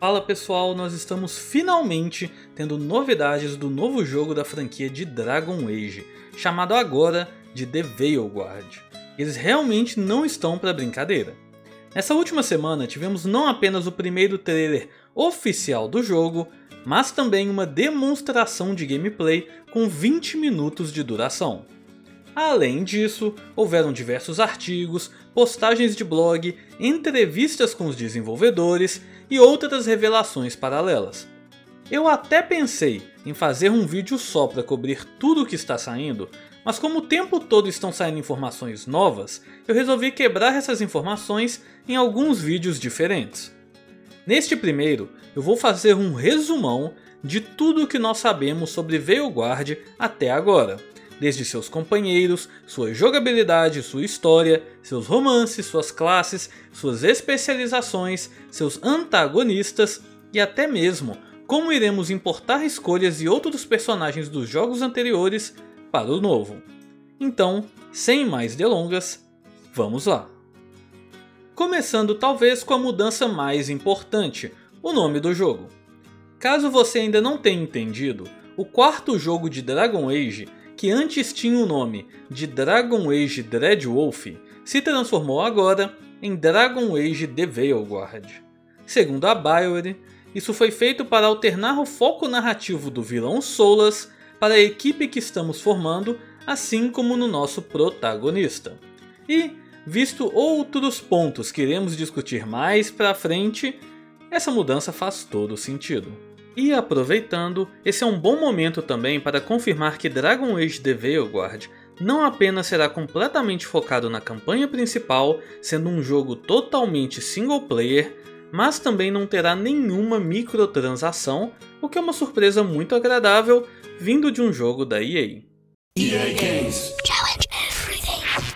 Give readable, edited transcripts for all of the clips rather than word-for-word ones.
Fala pessoal, nós estamos finalmente tendo novidades do novo jogo da franquia de Dragon Age, chamado agora de The Veilguard. Eles realmente não estão para brincadeira. Nessa última semana tivemos não apenas o primeiro trailer oficial do jogo, mas também uma demonstração de gameplay com 20 minutos de duração. Além disso, houveram diversos artigos, postagens de blog, entrevistas com os desenvolvedores e outras revelações paralelas. Eu até pensei em fazer um vídeo só para cobrir tudo o que está saindo, mas como o tempo todo estão saindo informações novas, eu resolvi quebrar essas informações em alguns vídeos diferentes. Neste primeiro, eu vou fazer um resumão de tudo o que nós sabemos sobre Veilguard até agora. Desde seus companheiros, sua jogabilidade, sua história, seus romances, suas classes, suas especializações, seus antagonistas e até mesmo como iremos importar escolhas e outros personagens dos jogos anteriores para o novo. Então, sem mais delongas, vamos lá! Começando talvez com a mudança mais importante, o nome do jogo. Caso você ainda não tenha entendido, o quarto jogo de Dragon Age, que antes tinha o nome de Dragon Age Dreadwolf, se transformou agora em Dragon Age The Veilguard. Segundo a BioWare, isso foi feito para alternar o foco narrativo do vilão Solas para a equipe que estamos formando, assim como no nosso protagonista. E, visto outros pontos que iremos discutir mais pra frente, essa mudança faz todo sentido. E aproveitando, esse é um bom momento também para confirmar que Dragon Age The Veilguard não apenas será completamente focado na campanha principal, sendo um jogo totalmente single player, mas também não terá nenhuma microtransação, o que é uma surpresa muito agradável vindo de um jogo da EA. EA Games. Challenge everything.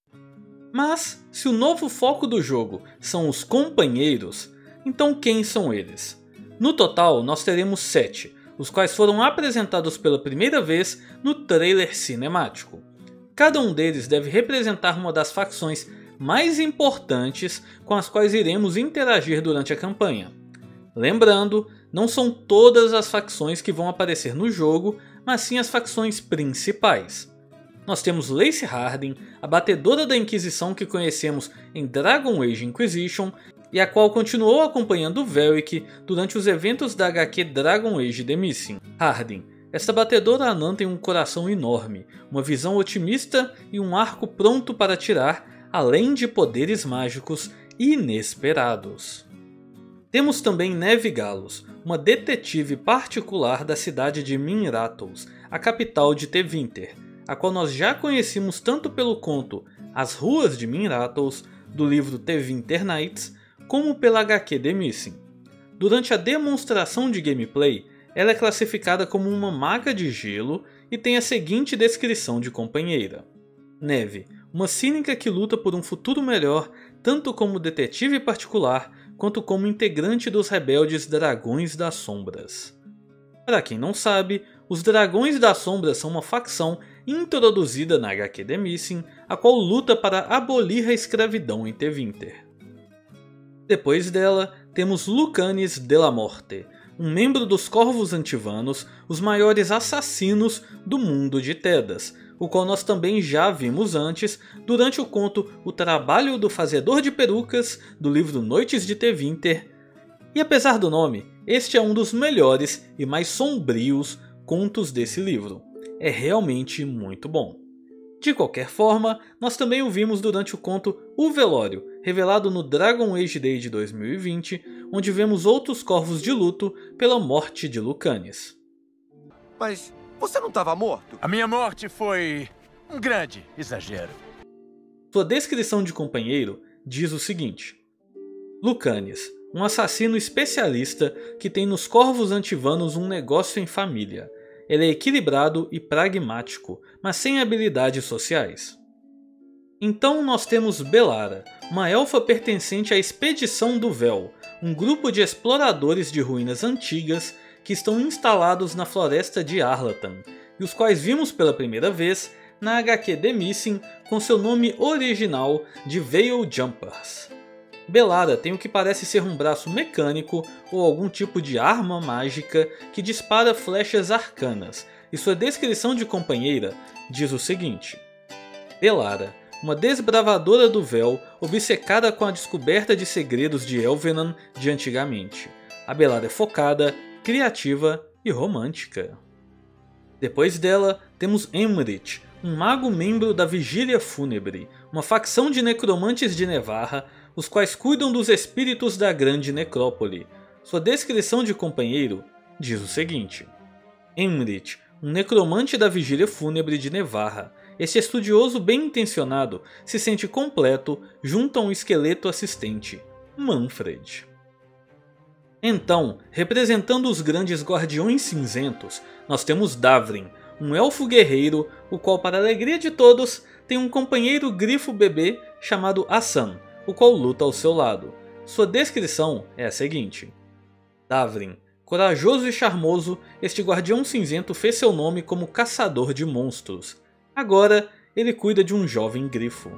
Mas, se o novo foco do jogo são os companheiros, então quem são eles? No total, nós teremos 7, os quais foram apresentados pela primeira vez no trailer cinemático. Cada um deles deve representar uma das facções mais importantes com as quais iremos interagir durante a campanha. Lembrando, não são todas as facções que vão aparecer no jogo, mas sim as facções principais. Nós temos Lacey Hardin, a batedora da Inquisição que conhecemos em Dragon Age Inquisition, e a qual continuou acompanhando Velric durante os eventos da HQ Dragon Age The Missing. Hardin, esta batedora anã tem um coração enorme, uma visão otimista e um arco pronto para atirar, além de poderes mágicos inesperados. Temos também Neve Galos, uma detetive particular da cidade de Minratos, a capital de Tevinter, a qual nós já conhecemos tanto pelo conto As Ruas de Minratos, do livro Tevinter Nights, como pela HQ The Missing. Durante a demonstração de gameplay, ela é classificada como uma maga de gelo e tem a seguinte descrição de companheira. Neve, uma cínica que luta por um futuro melhor, tanto como detetive particular, quanto como integrante dos rebeldes Dragões das Sombras. Para quem não sabe, os Dragões das Sombras são uma facção introduzida na HQ The Missing, a qual luta para abolir a escravidão em Tevinter. Depois dela, temos Lucanis de la Morte, um membro dos Corvos Antivanos, os maiores assassinos do mundo de Tedas, o qual nós também já vimos antes durante o conto O Trabalho do Fazedor de Perucas, do livro Noites de Tevinter. E apesar do nome, este é um dos melhores e mais sombrios contos desse livro. É realmente muito bom. De qualquer forma, nós também o vimos durante o conto O Velório, revelado no Dragon Age Day de 2020, onde vemos outros corvos de luto pela morte de Lucanis. Mas você não estava morto? A minha morte foi um grande exagero. Sua descrição de companheiro diz o seguinte: Lucanis, um assassino especialista que tem nos Corvos Antivanos um negócio em família. Ele é equilibrado e pragmático, mas sem habilidades sociais. Então nós temos Belara, uma elfa pertencente à Expedição do Véu, um grupo de exploradores de ruínas antigas que estão instalados na floresta de Arlatan, e os quais vimos pela primeira vez na HQ The Missing com seu nome original de Veiljumpers. Belara tem o que parece ser um braço mecânico ou algum tipo de arma mágica que dispara flechas arcanas, e sua descrição de companheira diz o seguinte: Belara, uma desbravadora do véu obcecada com a descoberta de segredos de Elvenan de antigamente. A Belara é focada, criativa e romântica. Depois dela, temos Emmerich, um mago membro da Vigília Fúnebre, uma facção de necromantes de Nevarra, os quais cuidam dos espíritos da Grande Necrópole. Sua descrição de companheiro diz o seguinte: Emmerich, um necromante da Vigília Fúnebre de Nevarra. Este estudioso bem intencionado se sente completo junto a um esqueleto assistente, Manfred. Então, representando os grandes guardiões cinzentos, nós temos Davrin, um elfo guerreiro, o qual, para a alegria de todos, tem um companheiro grifo bebê chamado Hassan, o qual luta ao seu lado. Sua descrição é a seguinte: Davrin, corajoso e charmoso, este guardião cinzento fez seu nome como caçador de monstros. Agora, ele cuida de um jovem grifo.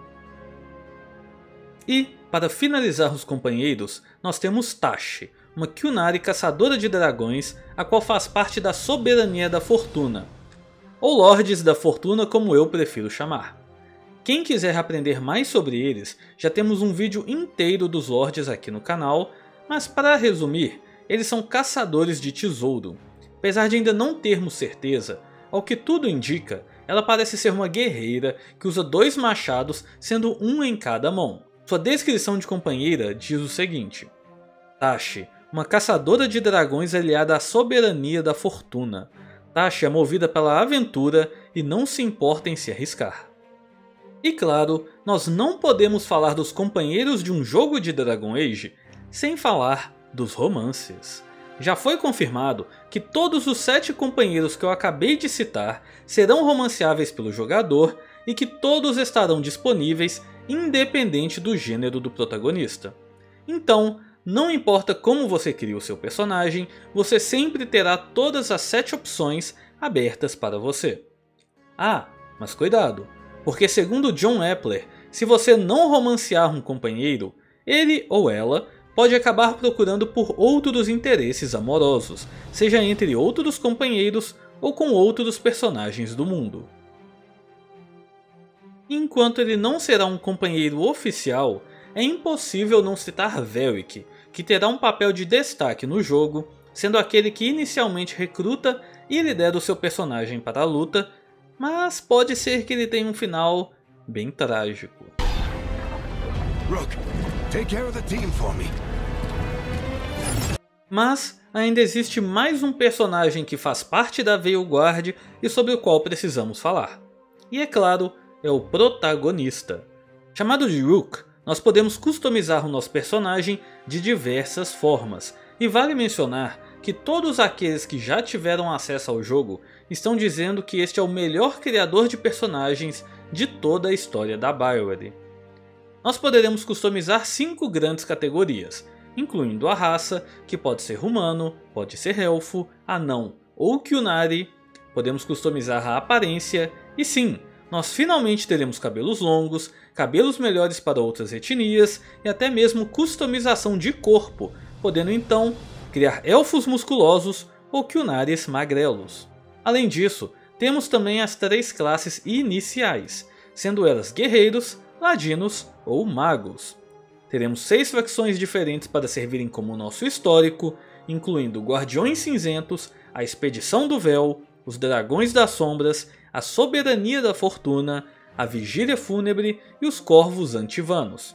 E, para finalizar os companheiros, nós temos Tashi, uma Qunari caçadora de dragões, a qual faz parte da Soberania da Fortuna, ou Lordes da Fortuna como eu prefiro chamar. Quem quiser aprender mais sobre eles, já temos um vídeo inteiro dos Lordes aqui no canal, mas para resumir, eles são caçadores de tesouro. Apesar de ainda não termos certeza, ao que tudo indica, ela parece ser uma guerreira que usa 2 machados, sendo um em cada mão. Sua descrição de companheira diz o seguinte: Tashi, uma caçadora de dragões aliada à Soberania da Fortuna. Tashi é movida pela aventura e não se importa em se arriscar. E claro, nós não podemos falar dos companheiros de um jogo de Dragon Age sem falar dos romances. Já foi confirmado que todos os 7 companheiros que eu acabei de citar serão romanceáveis pelo jogador e que todos estarão disponíveis independente do gênero do protagonista. Então, não importa como você cria o seu personagem, você sempre terá todas as 7 opções abertas para você. Ah, mas cuidado, porque segundo John Epler, se você não romancear um companheiro, ele ou ela pode acabar procurando por outros interesses amorosos, seja entre outros companheiros ou com outros personagens do mundo. Enquanto ele não será um companheiro oficial, é impossível não citar Velric, que terá um papel de destaque no jogo, sendo aquele que inicialmente recruta e lidera o seu personagem para a luta, mas pode ser que ele tenha um final bem trágico. Rook, take care of the team for me. Mas ainda existe mais um personagem que faz parte da Veilguard e sobre o qual precisamos falar. E é claro, é o protagonista. Chamado de Rook, nós podemos customizar o nosso personagem de diversas formas, e vale mencionar que todos aqueles que já tiveram acesso ao jogo estão dizendo que este é o melhor criador de personagens de toda a história da BioWare. Nós poderemos customizar 5 grandes categorias, incluindo a raça, que pode ser humano, pode ser elfo, anão ou Qunari, podemos customizar a aparência e sim, nós finalmente teremos cabelos longos, cabelos melhores para outras etnias e até mesmo customização de corpo, podendo então criar elfos musculosos ou Qunaris magrelos. Além disso, temos também as 3 classes iniciais, sendo elas guerreiros, ladinos ou magos. Teremos 6 facções diferentes para servirem como nosso histórico, incluindo Guardiões Cinzentos, a Expedição do Véu, os Dragões das Sombras, a Soberania da Fortuna, a Vigília Fúnebre e os Corvos Antivanos.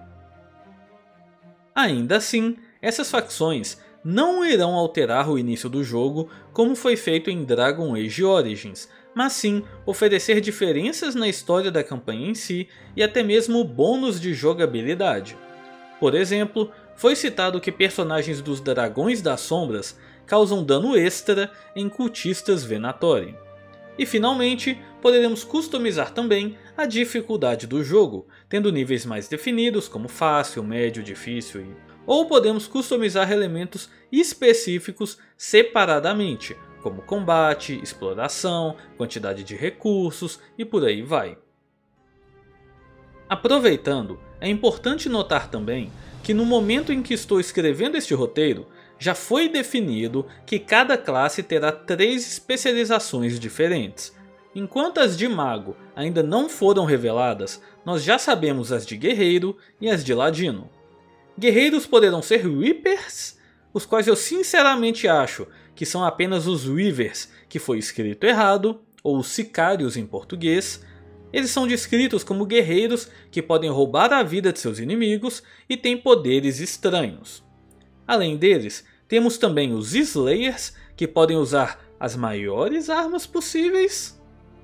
Ainda assim, essas facções não irão alterar o início do jogo como foi feito em Dragon Age Origins, mas sim oferecer diferenças na história da campanha em si e até mesmo bônus de jogabilidade. Por exemplo, foi citado que personagens dos Dragões das Sombras causam dano extra em cultistas Venatori. E finalmente, poderemos customizar também a dificuldade do jogo, tendo níveis mais definidos como fácil, médio, difícil ou podemos customizar elementos específicos separadamente, como combate, exploração, quantidade de recursos e por aí vai. Aproveitando, é importante notar também que no momento em que estou escrevendo este roteiro, já foi definido que cada classe terá 3 especializações diferentes. Enquanto as de mago ainda não foram reveladas, nós já sabemos as de guerreiro e as de ladino. Guerreiros poderão ser Reapers, os quais eu sinceramente acho que são apenas os Weavers, que foi escrito errado, ou os sicários em português. Eles são descritos como guerreiros que podem roubar a vida de seus inimigos e têm poderes estranhos. Além deles, temos também os Slayers, que podem usar as maiores armas possíveis.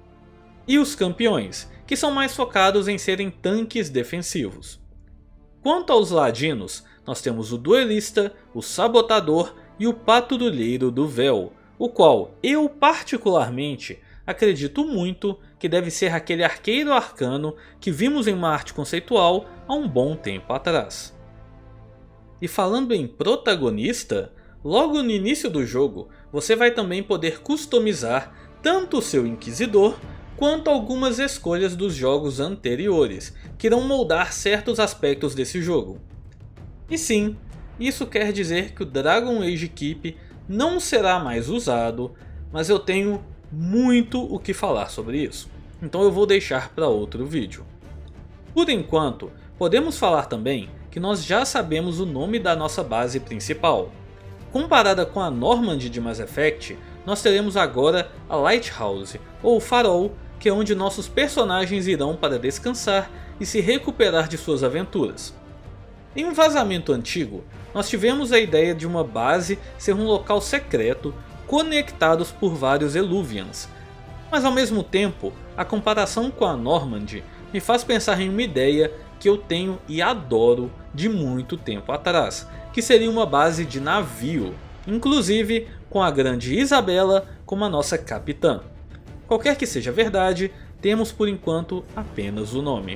E os campeões, que são mais focados em serem tanques defensivos. Quanto aos ladinos, nós temos o duelista, o sabotador e o patrulheiro do véu, o qual eu particularmente acredito muito que deve ser aquele arqueiro arcano que vimos em uma arte conceitual há um bom tempo atrás. E falando em protagonista, logo no início do jogo você vai também poder customizar tanto o seu inquisidor quanto algumas escolhas dos jogos anteriores, que irão moldar certos aspectos desse jogo. E sim, isso quer dizer que o Dragon Age Keep não será mais usado, mas eu tenho muito o que falar sobre isso, então eu vou deixar para outro vídeo. Por enquanto, podemos falar também que nós já sabemos o nome da nossa base principal. Comparada com a Normandy de Mass Effect, nós teremos agora a Lighthouse, ou Farol, que é onde nossos personagens irão para descansar e se recuperar de suas aventuras. Em um vazamento antigo, nós tivemos a ideia de uma base ser um local secreto conectados por vários Eluvians, mas ao mesmo tempo, a comparação com a Normandy me faz pensar em uma ideia que eu tenho e adoro de muito tempo atrás, que seria uma base de navio, inclusive com a grande Isabela como a nossa capitã. Qualquer que seja a verdade, temos por enquanto apenas o nome.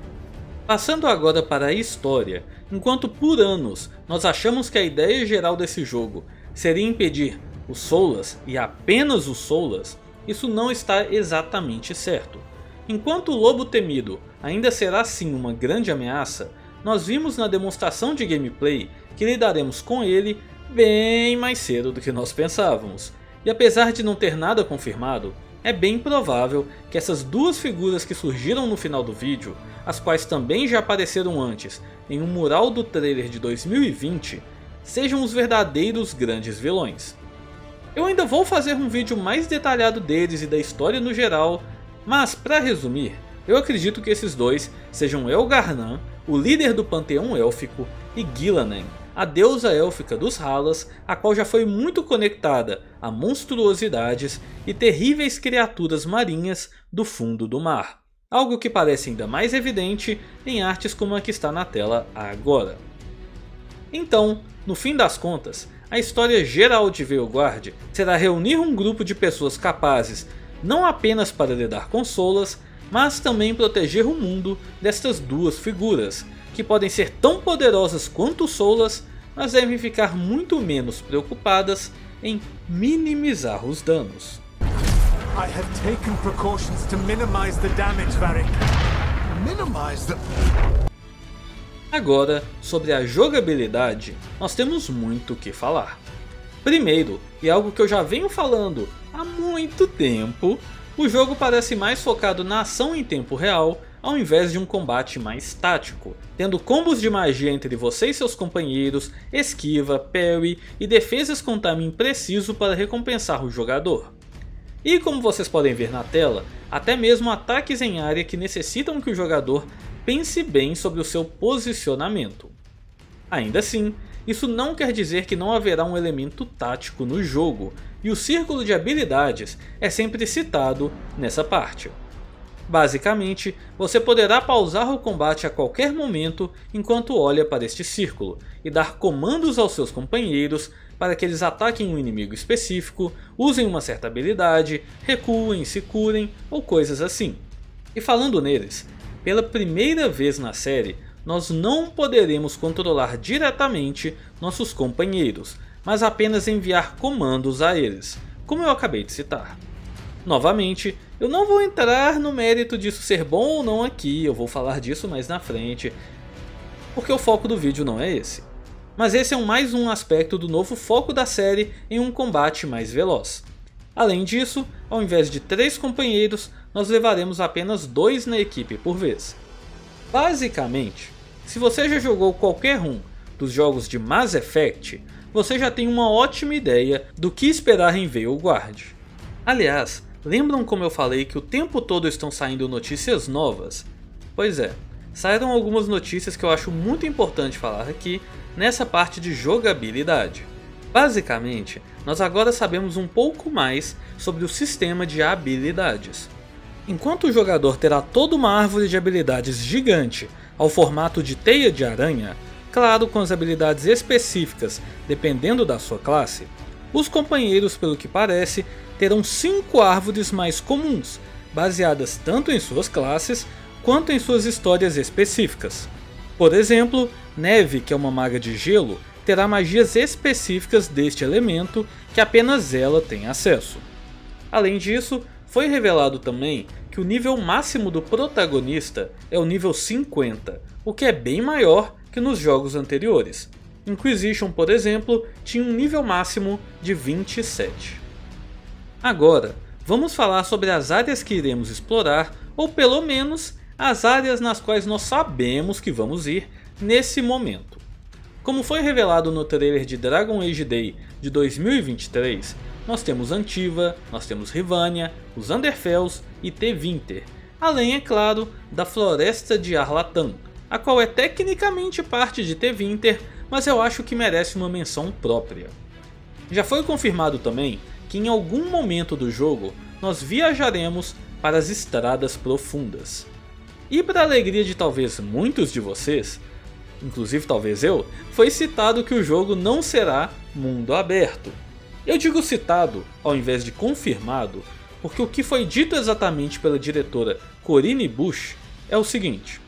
Passando agora para a história, enquanto por anos nós achamos que a ideia geral desse jogo seria impedir os Solas e apenas os Solas, isso não está exatamente certo. Enquanto o Lobo Temido ainda será sim uma grande ameaça, nós vimos na demonstração de gameplay que lidaremos com ele bem mais cedo do que nós pensávamos. E apesar de não ter nada confirmado, é bem provável que essas duas figuras que surgiram no final do vídeo, as quais também já apareceram antes em um mural do trailer de 2020, sejam os verdadeiros grandes vilões. Eu ainda vou fazer um vídeo mais detalhado deles e da história no geral, mas para resumir, eu acredito que esses dois sejam Elgar'nan, o líder do panteão élfico, e Gillinan, a deusa élfica dos Halas, a qual já foi muito conectada a monstruosidades e terríveis criaturas marinhas do fundo do mar. Algo que parece ainda mais evidente em artes como a que está na tela agora. Então, no fim das contas, a história geral de Veilguard será reunir um grupo de pessoas capazes não apenas para lidar com Solas, mas também proteger o mundo destas duas figuras, que podem ser tão poderosas quanto Solas, mas devem ficar muito menos preocupadas em minimizar os danos. I have taken precautions to minimize the damage, Varric. Minimize the... Agora, sobre a jogabilidade, nós temos muito o que falar. Primeiro, e algo que eu já venho falando há muito tempo, o jogo parece mais focado na ação em tempo real, ao invés de um combate mais tático, tendo combos de magia entre você e seus companheiros, esquiva, parry e defesas com timing preciso para recompensar o jogador. E como vocês podem ver na tela, até mesmo ataques em área que necessitam que o jogador pense bem sobre o seu posicionamento. Ainda assim, isso não quer dizer que não haverá um elemento tático no jogo, e o círculo de habilidades é sempre citado nessa parte. Basicamente, você poderá pausar o combate a qualquer momento enquanto olha para este círculo e dar comandos aos seus companheiros para que eles ataquem um inimigo específico, usem uma certa habilidade, recuem, se curem ou coisas assim. E falando neles, pela primeira vez na série, nós não poderemos controlar diretamente nossos companheiros, mas apenas enviar comandos a eles, como eu acabei de citar. Novamente, eu não vou entrar no mérito disso ser bom ou não aqui, eu vou falar disso mais na frente. porque o foco do vídeo não é esse. Mas esse é mais um aspecto do novo foco da série em um combate mais veloz. Além disso, ao invés de 3 companheiros, nós levaremos apenas 2 na equipe por vez. Basicamente, se você já jogou qualquer um dos jogos de Mass Effect, você já tem uma ótima ideia do que esperar em Veilguard. Aliás, lembram como eu falei que o tempo todo estão saindo notícias novas? Pois é, saíram algumas notícias que eu acho muito importante falar aqui nessa parte de jogabilidade. Basicamente, nós agora sabemos um pouco mais sobre o sistema de habilidades. Enquanto o jogador terá toda uma árvore de habilidades gigante ao formato de teia de aranha, claro, com as habilidades específicas dependendo da sua classe, os companheiros, pelo que parece, terão 5 árvores mais comuns, baseadas tanto em suas classes quanto em suas histórias específicas. Por exemplo, Neve, que é uma maga de gelo, terá magias específicas deste elemento que apenas ela tem acesso. Além disso, foi revelado também que o nível máximo do protagonista é o nível 50, o que é bem maior que nos jogos anteriores. Inquisition, por exemplo, tinha um nível máximo de 27. Agora, vamos falar sobre as áreas que iremos explorar, ou pelo menos as áreas nas quais nós sabemos que vamos ir nesse momento. Como foi revelado no trailer de Dragon Age Day de 2023, nós temos Antiva, nós temos Rivania, os Underfells e Tevinter, além, é claro, da Floresta de Arlatan, a qual é tecnicamente parte de Tevinter, mas eu acho que merece uma menção própria. Já foi confirmado também que em algum momento do jogo nós viajaremos para as Estradas Profundas. E para a alegria de talvez muitos de vocês, inclusive talvez eu, foi citado que o jogo não será mundo aberto. Eu digo citado ao invés de confirmado, porque o que foi dito exatamente pela diretora Corinne Bush é o seguinte.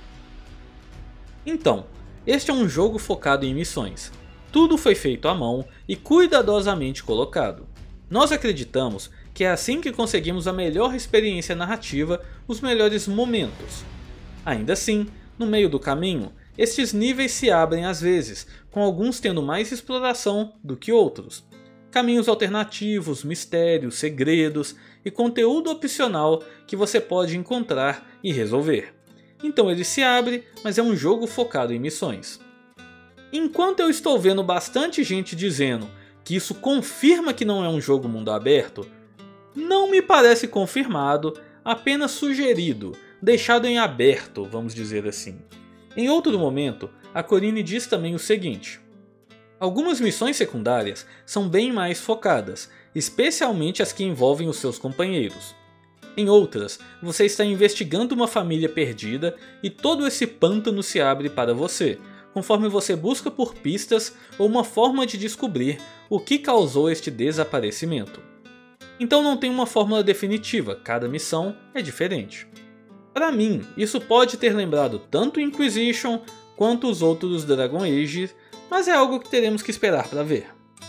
Então, este é um jogo focado em missões. Tudo foi feito à mão e cuidadosamente colocado. Nós acreditamos que é assim que conseguimos a melhor experiência narrativa, os melhores momentos. Ainda assim, no meio do caminho, estes níveis se abrem às vezes, com alguns tendo mais exploração do que outros. Caminhos alternativos, mistérios, segredos e conteúdo opcional que você pode encontrar e resolver. Então ele se abre, mas é um jogo focado em missões. Enquanto eu estou vendo bastante gente dizendo que isso confirma que não é um jogo mundo aberto, não me parece confirmado, apenas sugerido, deixado em aberto, vamos dizer assim. Em outro momento, a Corinne diz também o seguinte: algumas missões secundárias são bem mais focadas, especialmente as que envolvem os seus companheiros. Em outras, você está investigando uma família perdida e todo esse pântano se abre para você, conforme você busca por pistas ou uma forma de descobrir o que causou este desaparecimento. Então não tem uma fórmula definitiva, cada missão é diferente. Para mim, isso pode ter lembrado tanto Inquisition quanto os outros Dragon Age, mas é algo que teremos que esperar para ver.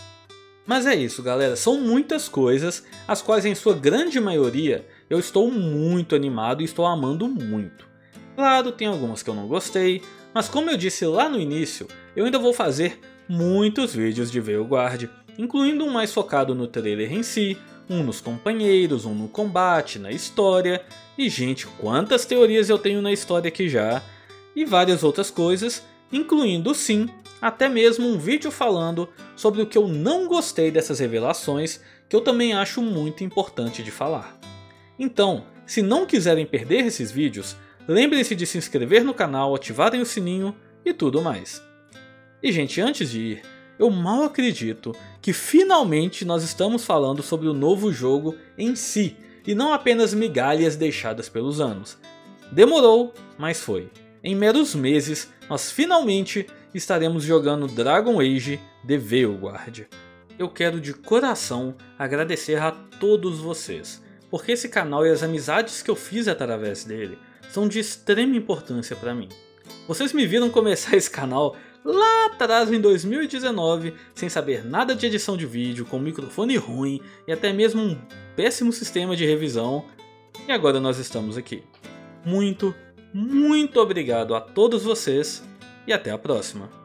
Mas é isso, galera, são muitas coisas, as quais em sua grande maioria eu estou muito animado e estou amando muito. Claro, tem algumas que eu não gostei, mas como eu disse lá no início, eu ainda vou fazer muitos vídeos de Veilguard, incluindo um mais focado no trailer em si, um nos companheiros, um no combate, na história, e gente, quantas teorias eu tenho na história aqui já, e várias outras coisas, incluindo sim, até mesmo um vídeo falando sobre o que eu não gostei dessas revelações, que eu também acho muito importante de falar. Então, se não quiserem perder esses vídeos, lembrem-se de se inscrever no canal, ativarem o sininho e tudo mais. E gente, antes de ir, eu mal acredito que finalmente nós estamos falando sobre o novo jogo em si, e não apenas migalhas deixadas pelos anos. Demorou, mas foi. Em meros meses, nós finalmente estaremos jogando Dragon Age The Veilguard. Eu quero de coração agradecer a todos vocês, porque esse canal e as amizades que eu fiz através dele são de extrema importância para mim. Vocês me viram começar esse canal lá atrás em 2019, sem saber nada de edição de vídeo, com um microfone ruim e até mesmo um péssimo sistema de revisão, e agora nós estamos aqui. Muito obrigado a todos vocês e até a próxima.